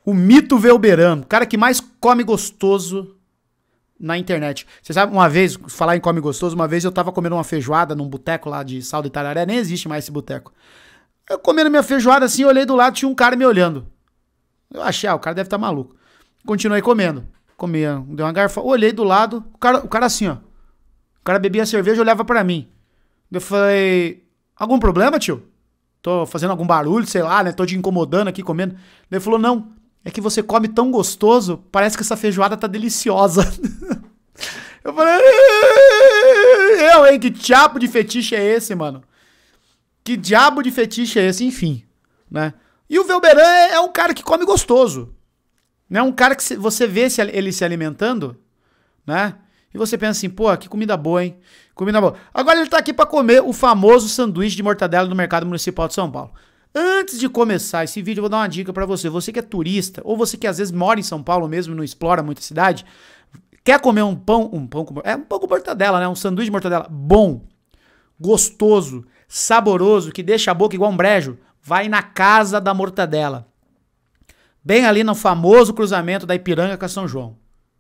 O mito Velberan, o cara que mais come gostoso na internet. Você sabe, uma vez, falar em come gostoso, uma vez eu tava comendo uma feijoada num boteco lá de Sal do Itararé, nem existe mais esse boteco. Eu comendo minha feijoada assim, olhei do lado, tinha um cara me olhando. Eu achei, o cara deve estar maluco. Continuei comendo. Comia, deu uma garfada, olhei do lado, o cara assim, ó. O cara bebia cerveja e olhava pra mim. Eu falei, algum problema, tio? Tô fazendo algum barulho, sei lá, né? Tô te incomodando aqui comendo. Ele falou, não, é que você come tão gostoso, parece que essa feijoada tá deliciosa. Eu falei, hein, que diabo de fetiche é esse, mano? Que diabo de fetiche é esse? Enfim, né? E o Velberan é um cara que come gostoso. Não é um cara que você vê ele se alimentando, né? E você pensa assim, pô, que comida boa, hein? Comida boa. Agora ele tá aqui pra comer o famoso sanduíche de mortadela no Mercado Municipal de São Paulo. Antes de começar esse vídeo, eu vou dar uma dica pra você. Você que é turista, ou você que às vezes mora em São Paulo mesmo e não explora muito a cidade, quer comer um pão com mortadela, né? Um sanduíche de mortadela bom, gostoso, saboroso, que deixa a boca igual um brejo, vai na Casa da Mortadela. Bem ali no famoso cruzamento da Ipiranga com a São João.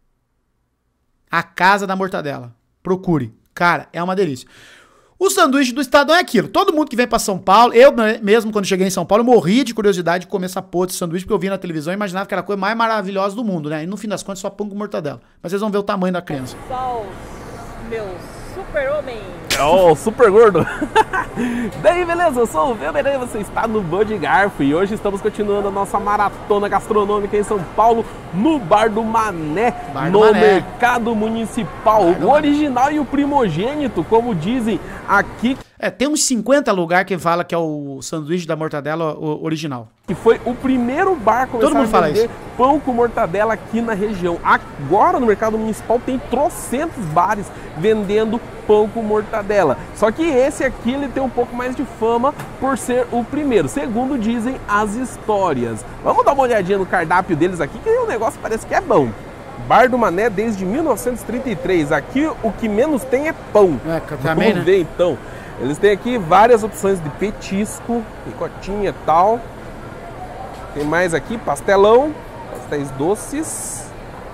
A Casa da Mortadela. Procure. Cara, é uma delícia. O sanduíche do Estadão é aquilo. Todo mundo que vem pra São Paulo, eu mesmo quando cheguei em São Paulo, eu morria de curiosidade de comer essa porra de sanduíche, porque eu vi na televisão e imaginava que era a coisa mais maravilhosa do mundo, né? E no fim das contas só pão com mortadela. Mas vocês vão ver o tamanho da criança. Só meu super-homem. Oh, super gordo. Daí, beleza? Eu sou o Velberan, você está no Bom de Garfo e hoje estamos continuando a nossa maratona gastronômica em São Paulo, no Bar do Mané, Mercado Municipal. O original e o primogênito, como dizem aqui. Tem uns 50 lugares que fala que é o sanduíche da mortadela original. Que foi o primeiro bar a começar a vender pão com mortadela aqui na região. Agora no Mercado Municipal tem trocentos bares vendendo pão com mortadela. Só que esse aqui ele tem um pouco mais de fama por ser o primeiro, segundo dizem as histórias. Vamos dar uma olhadinha no cardápio deles aqui, que o negócio parece que é bom. Bar do Mané desde 1933. Aqui o que menos tem é pão. Também, vamos ver então. Eles têm aqui várias opções de petisco, picotinha e tal. Tem mais aqui, pastelão, pastéis doces.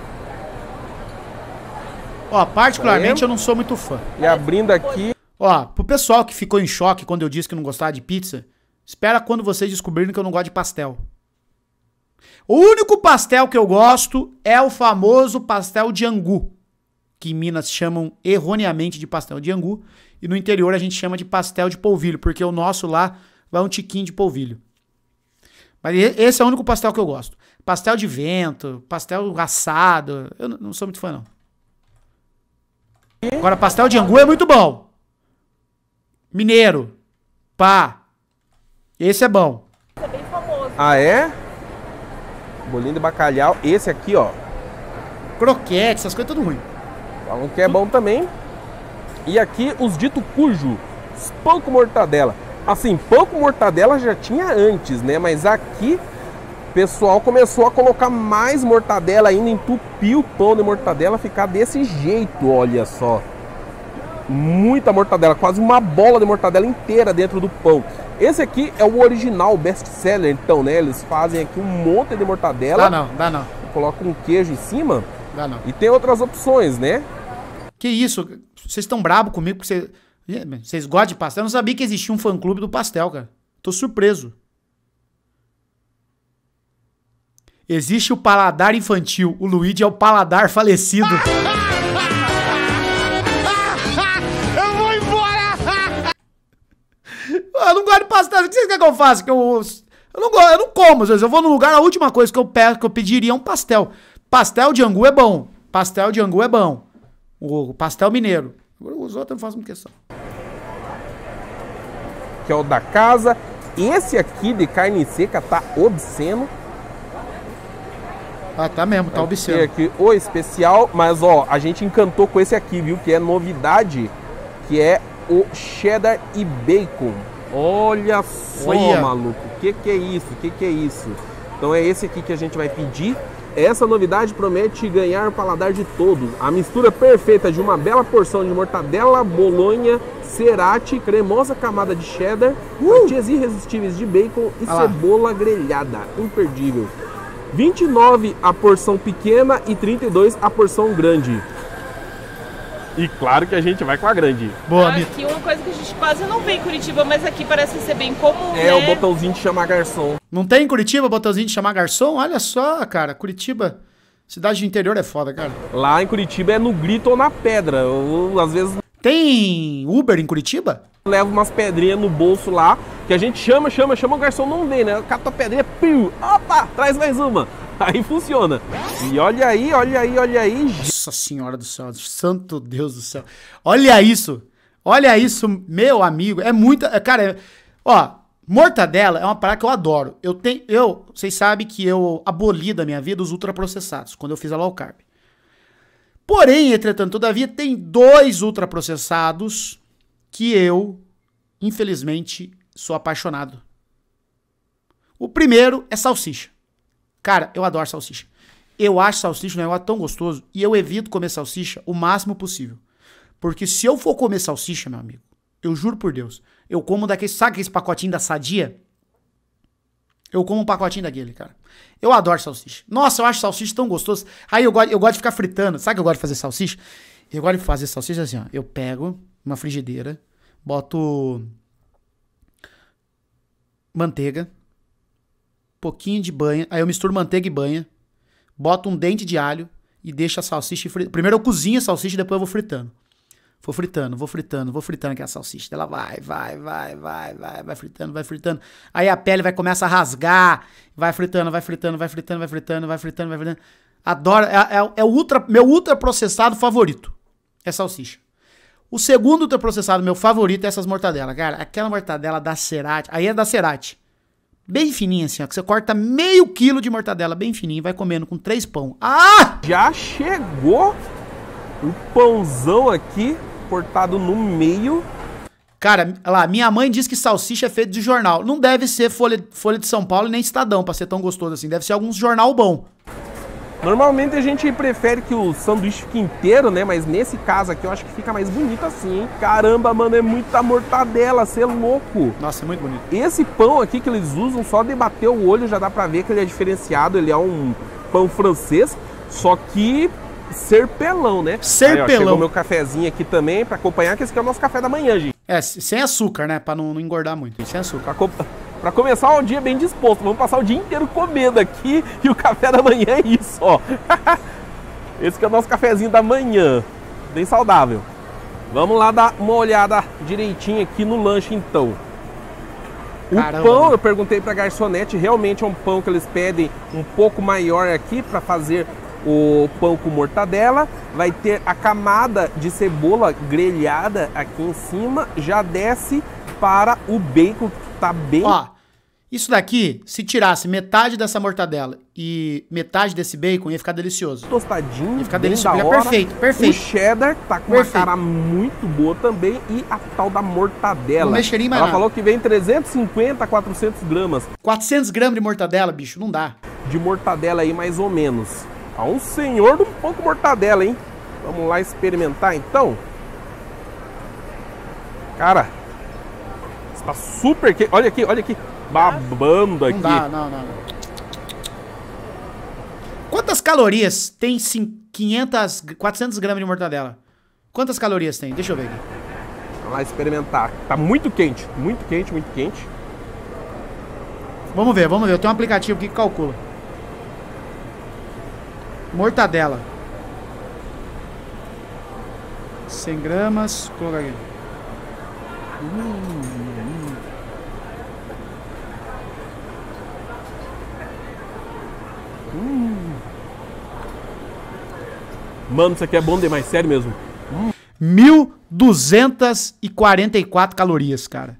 Ó, particularmente eu não sou muito fã. E abrindo aqui... Ó, pro pessoal que ficou em choque quando eu disse que não gostava de pizza, espera quando vocês descobrirem que eu não gosto de pastel. O único pastel que eu gosto é o famoso pastel de angu, que em Minas chamam erroneamente de pastel de angu, e no interior a gente chama de pastel de polvilho, porque o nosso lá vai um tiquinho de polvilho. Mas esse é o único pastel que eu gosto. Pastel de vento, pastel assado, eu não sou muito fã não. Agora, pastel de angu é muito bom. Mineiro, pá, esse é bom. Esse é bem famoso. Ah, é? Bolinho de bacalhau, esse aqui, ó. Croquete, essas coisas tudo ruim. Falam que é bom também. E aqui os dito cujo, pão com mortadela. Assim, pão com mortadela já tinha antes, né? Mas aqui o pessoal começou a colocar mais mortadela ainda, entupir o pão de mortadela, ficar desse jeito, olha só. Muita mortadela, quase uma bola de mortadela inteira dentro do pão. Esse aqui é o original, o best seller, então, né? Eles fazem aqui um monte de mortadela. Dá não. Colocam um queijo em cima. Dá não. E tem outras opções, né? Que isso? Vocês estão bravos comigo porque vocês gostam de pastel? Eu não sabia que existia um fã-clube do pastel, cara. Tô surpreso. Existe o paladar infantil. O Luigi é o paladar falecido. Eu vou embora! Eu não gosto de pastel. O que vocês querem que eu faça? Eu não como. Às vezes eu vou num lugar, a última coisa que eu pediria é um pastel. Pastel de angu é bom. Pastel de angu é bom. O pastel mineiro. Os outros eu não faço uma questão. Que é o da casa. Esse aqui de carne seca tá obsceno. Ah, tá mesmo, tá obsceno. Tem aqui o especial, mas ó, a gente encantou com esse aqui, viu? Que é novidade, que é o cheddar e bacon. Olha só, maluco. O que é isso? O que é isso? Então é esse aqui que a gente vai pedir. Essa novidade promete ganhar o paladar de todos. A mistura perfeita de uma bela porção de mortadela, bolonha, cerati, cremosa camada de cheddar, fatias irresistíveis de bacon e cebola grelhada. Imperdível. 29 a porção pequena e 32 a porção grande. E claro que a gente vai com a grande. Boa, Mito. Aqui uma coisa que a gente quase não vê em Curitiba, mas aqui parece ser bem comum, É, né? o botãozinho de chamar garçom. Não tem em Curitiba botãozinho de chamar garçom? Olha só, cara. Curitiba, cidade do interior é foda, cara. Lá em Curitiba é no grito ou na pedra. Eu, às vezes Tem Uber em Curitiba? leva umas pedrinhas no bolso lá, que a gente chama, o garçom não vem, né? Cata a pedrinha, piu, opa, traz mais uma. Aí funciona. E olha aí, olha aí, olha aí. Nossa senhora do céu, santo Deus do céu. Olha isso, meu amigo. É muita, cara, ó, mortadela é uma parada que eu adoro. Vocês sabem que eu aboli da minha vida os ultraprocessados, quando eu fiz a low carb. Porém, entretanto, todavia, tem 2 ultraprocessados que eu, infelizmente, sou apaixonado. O primeiro é salsicha. Cara, eu adoro salsicha. Eu acho salsicha um negócio tão gostoso e eu evito comer salsicha o máximo possível. Porque se eu for comer salsicha, meu amigo, eu juro por Deus, eu como daquele, sabe aquele pacotinho da Sadia? Eu como um pacotinho daquele, cara. Eu adoro salsicha. Nossa, eu acho salsicha tão gostoso. Aí eu gosto de ficar fritando. Sabe que eu gosto de fazer salsicha? Eu gosto de fazer salsicha assim, ó. Eu pego uma frigideira, boto manteiga, pouquinho de banha, aí eu misturo manteiga e banha, boto um dente de alho e deixo a salsicha fritando. Primeiro eu cozinho a salsicha e depois eu vou fritando. Vou fritando aquela salsicha. Ela vai fritando. Aí a pele vai começar a rasgar, vai fritando. Adoro, meu ultraprocessado favorito é salsicha. O segundo ultraprocessado meu favorito é essas mortadelas, cara. Aquela mortadela da Cerati, aí é da Cerati. Bem fininha assim, ó, que você corta meio quilo de mortadela bem fininho e vai comendo com 3 pão. Ah! Já chegou o pãozão aqui, cortado no meio. Cara, lá, minha mãe diz que salsicha é feito de jornal. Não deve ser Folha de São Paulo nem Estadão pra ser tão gostoso assim. Deve ser algum jornal bom. Normalmente a gente prefere que o sanduíche fique inteiro, né? Mas nesse caso aqui eu acho que fica mais bonito assim, hein? Caramba, mano, é muita mortadela, cê é louco. Nossa, é muito bonito. Esse pão aqui que eles usam, só de bater o olho já dá pra ver que ele é diferenciado. Ele é um pão francês, só que serpelão, né? Serpelão. Aí, ó, chegou meu cafezinho aqui também pra acompanhar, que esse aqui é o nosso café da manhã, gente. É, sem açúcar, né? Pra não engordar muito. Sem açúcar. Pra começar o dia bem disposto. Vamos passar o dia inteiro comendo aqui e o café da manhã é isso, ó. Esse que é o nosso cafezinho da manhã. Bem saudável. Vamos lá dar uma olhada direitinho aqui no lanche, então. Caramba, o pão, mano. eu perguntei pra garçonete, realmente é um pão que eles pedem um pouco maior aqui pra fazer o pão com mortadela. Vai ter a camada de cebola grelhada aqui em cima. Já desce para o bacon, que tá bem... Ó, isso daqui, se tirasse metade dessa mortadela e metade desse bacon, ia ficar delicioso. Tostadinho, Ia ficar bem delicioso. da É hora. perfeito, perfeito. O cheddar tá com Perfeito. uma cara muito boa também. E a tal da mortadela. Não mexeria em mais Ela nada. falou que vem 350 a 400 gramas 400 gramas de mortadela, bicho, não dá. de mortadela aí, mais ou menos. Tá um senhor de um pouco mortadela, hein? Vamos lá experimentar, então. Cara, está super quente. Olha aqui. Babando aqui. Não dá, não. Quantas calorias tem 400 gramas de mortadela? Quantas calorias tem? Deixa eu ver aqui. Vamos lá experimentar. Tá muito quente. Muito quente. Vamos ver. Eu tenho um aplicativo aqui que calcula. Mortadela. 100 gramas. Vou colocar aqui. Mano, isso aqui é bom demais, sério mesmo. 1.244 calorias, cara.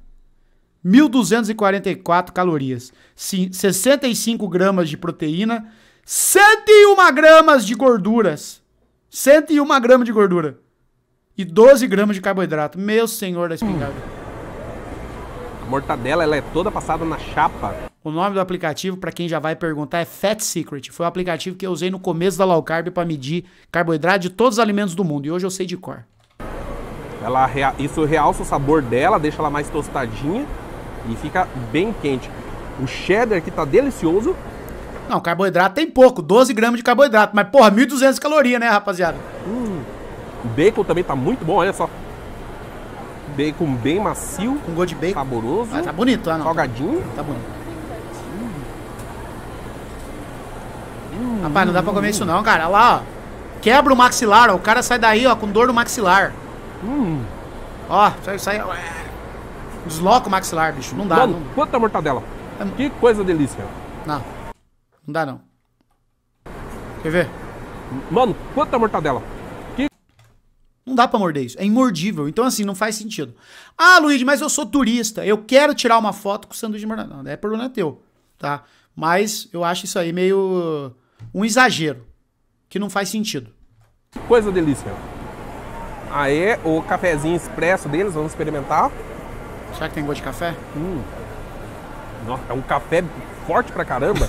1.244 calorias. 65 gramas de proteína. 101 gramas de gorduras. 101 gramas de gordura. E 12 gramas de carboidrato. Meu senhor da espingarda. A mortadela, ela é toda passada na chapa. O nome do aplicativo, pra quem já vai perguntar, é Fat Secret. Foi o aplicativo que eu usei no começo da low carb pra medir carboidrato de todos os alimentos do mundo. E hoje eu sei de cor. Isso realça o sabor dela, deixa ela mais tostadinha e fica bem quente. O cheddar aqui tá delicioso. Não, carboidrato tem pouco, 12 gramas de carboidrato. Mas, porra, 1.200 calorias, né, rapaziada? O bacon também tá muito bom, olha só. Bacon bem macio. Com gosto de bacon. Saboroso. Ah, tá bonito, não. Salgadinho. Tá bonito. Rapaz, não dá pra comer isso não, cara. Olha lá, ó. Quebra o maxilar, ó. O cara sai daí, ó, com dor no maxilar. Ó, sai. Desloca o maxilar, bicho. Não dá, Mano, não. quanta mortadela. Que coisa delícia. Não. Não dá, não. Quer ver? Mano, quanta mortadela. Não dá pra morder isso. É imordível. Então, assim, não faz sentido. Ah, Luigi, mas eu sou turista. Eu quero tirar uma foto com sanduíche de mortadela. Não, é problema teu, tá? Mas eu acho isso aí meio um exagero. Que não faz sentido. Coisa delícia. Aí, o cafezinho expresso deles, vamos experimentar. Será que tem gosto de café? Nossa, é um café forte pra caramba.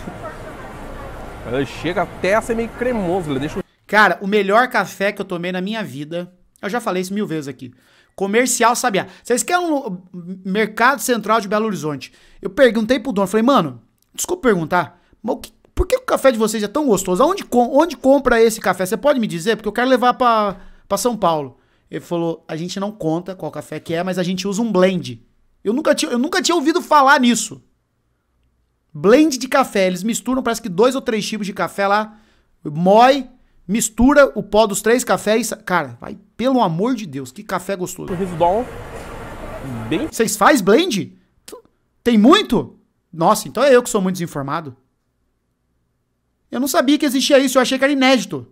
Chega até a ser meio cremoso. Ele deixa... Cara, o melhor café que eu tomei na minha vida, eu já falei isso 1000 vezes aqui. Comercial Sabiá. Vocês querem um Mercado Central de Belo Horizonte? Eu perguntei pro dono, falei, mano, desculpa perguntar, mas por que o café de vocês é tão gostoso? Onde compra esse café? Você pode me dizer? Porque eu quero levar pra São Paulo. Ele falou, a gente não conta qual café que é, mas a gente usa um blend. Eu nunca tinha ouvido falar nisso. Blend de café. Eles misturam, parece que 2 ou 3 tipos de café lá. Moe, mistura o pó dos 3 cafés. Cara, vai, pelo amor de Deus, que café gostoso. O residual bem... Vocês fazem blend? Tem muito? Nossa, então é eu que sou muito desinformado. Eu não sabia que existia isso, eu achei que era inédito.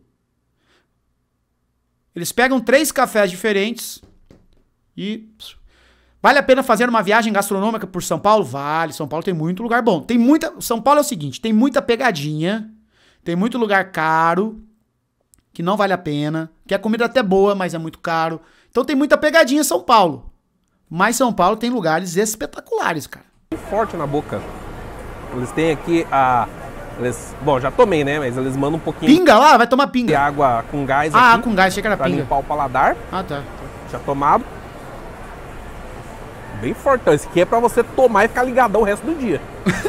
Eles pegam 3 cafés diferentes e... Vale a pena fazer uma viagem gastronômica por São Paulo? Vale, São Paulo tem muito lugar bom. São Paulo é o seguinte, tem muita pegadinha, tem muito lugar caro, que não vale a pena, que a comida é até boa, mas é muito caro. Então tem muita pegadinha em São Paulo. Mas São Paulo tem lugares espetaculares, cara. Forte na boca. Eles têm aqui bom, já tomei, né? Mas eles mandam um pouquinho Pinga lá, vai tomar pinga. de água com gás Ah, aqui. com gás, achei que era Pra pinga. limpar o paladar. Ah, tá. Já tomado. Bem fortão. Esse aqui é pra você tomar e ficar ligadão o resto do dia.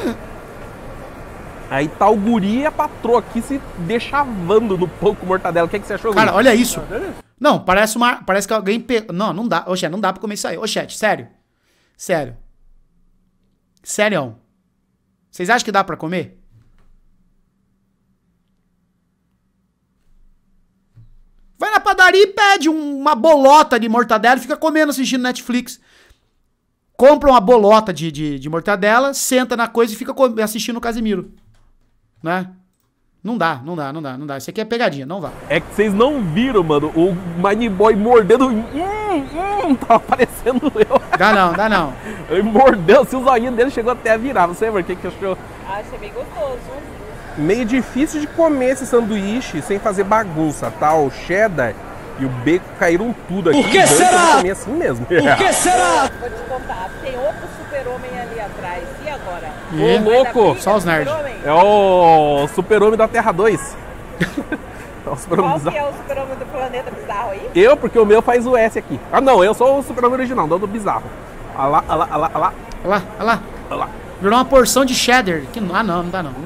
Aí tá o guri e a patroa aqui se deixavando no pão com mortadela. O que você achou, Cara, guri? olha isso. Não, parece que alguém pegou... Não dá. Ô, chat, não dá pra comer isso aí. Ô, chat, sério. Sério. Sério. Vocês acham que dá pra comer? Vai na padaria e pede uma bolota de mortadela e fica comendo, assistindo Netflix. Compra uma bolota de mortadela, senta na coisa e fica assistindo o Casimiro. Né? Não dá. Isso aqui é pegadinha, não vai. É que vocês não viram, mano, o Mine Boy mordendo. Tava parecendo eu. Dá não. Ele mordeu, se o zoinho dele chegou até a virar. Você, amor, o que achou? Achei bem gostoso. Meio difícil de comer esse sanduíche sem fazer bagunça, tá? O cheddar e o bacon caíram tudo aqui. Por que será? Eu vou comer assim mesmo. Por que será? Vou te contar, tem outro super-homem ali atrás. E agora? Ô, louco! Só os nerds. É o super-homem da Terra 2. É o super-homem Qual que bizarro. é o super-homem do planeta bizarro aí? Eu, porque o meu faz o S aqui. Ah, não, eu sou o super-homem original, não do bizarro. Olha lá. Olha lá. Virou uma porção de cheddar. Não dá não.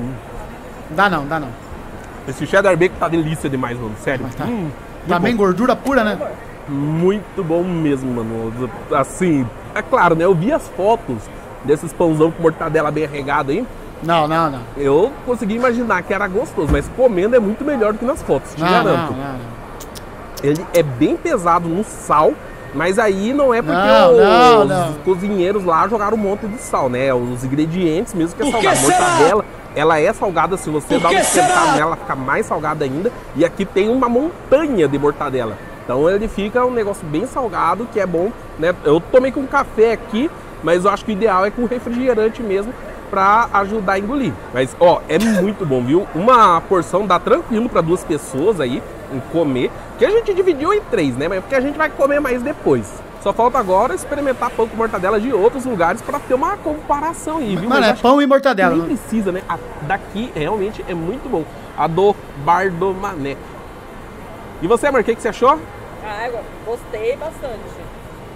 Dá não. Esse cheddar bacon tá delícia demais, mano, sério. Mas tá bem gordura pura, né? Muito bom mesmo, mano. Assim, é claro, né? Eu vi as fotos desses pãozão com mortadela bem arregado aí. Não. Eu consegui imaginar que era gostoso, mas comendo é muito melhor do que nas fotos, te garanto. Não. Ele é bem pesado no sal, mas aí não é porque os cozinheiros lá jogaram um monte de sal, né? Os ingredientes mesmo que é salgado. Mortadela, ela é salgada, se você dá um esquentado nela, ela fica mais salgada ainda. E aqui tem uma montanha de mortadela. Então ele fica um negócio bem salgado, que é bom, né? Eu tomei com café aqui, mas eu acho que o ideal é com refrigerante mesmo, pra ajudar a engolir. Mas, ó, é muito bom, viu? Uma porção dá tranquilo pra 2 pessoas aí, em comer. Que a gente dividiu em 3, né? Mas porque a gente vai comer mais depois. Só falta agora experimentar pão com mortadela de outros lugares pra ter uma comparação aí, viu? Mano, é pão e mortadela. Nem precisa, né? A daqui realmente é muito bom. A do Bar do Mané. E você, amor, o que você achou? Ah, eu gostei bastante.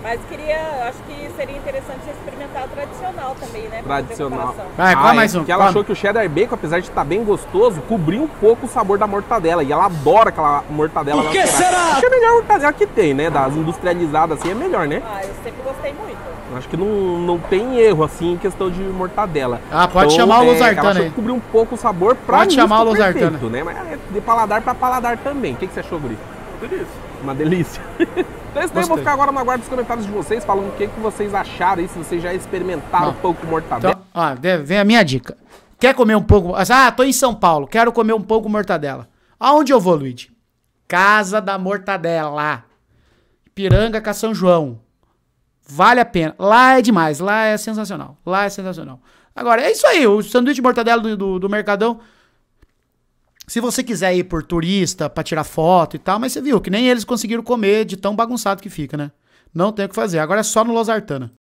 Mas acho que seria interessante você experimentar o tradicional também, né? pra fazer Tradicional. comparação. Vai, qual mais um? Porque ela achou que o cheddar bacon, apesar de estar bem gostoso, cobriu um pouco o sabor da mortadela. E ela adora aquela mortadela. Por que será? Acho que é a melhor mortadela que tem, né? Das industrializadas assim é melhor, né? Ah, eu sempre gostei muito. Acho que não tem erro, assim, em questão de mortadela. Ah, pode chamar o Losartana ela achou aí. que cobriu um pouco o sabor pra Pode mim, chamar ficou o Losartana. perfeito, né? Mas é de paladar pra paladar também. O que você achou, Guri? Uma delícia. Então, eu vou ficar agora no aguardo dos comentários de vocês, falando o que vocês acharam aí, se vocês já experimentaram um pouco com mortadela. Então, ó, vem a minha dica. Quer comer um pouco... Ah, tô em São Paulo, quero comer um pouco mortadela. Aonde eu vou, Luigi? Casa da Mortadela. Piranga com São João. Vale a pena. Lá é demais, lá é sensacional. Lá é sensacional. Agora, é isso aí, o sanduíche de mortadela do Mercadão. Se você quiser ir por turista, pra tirar foto e tal, mas você viu que nem eles conseguiram comer de tão bagunçado que fica, né? Não tem o que fazer. Agora é só no Losartana.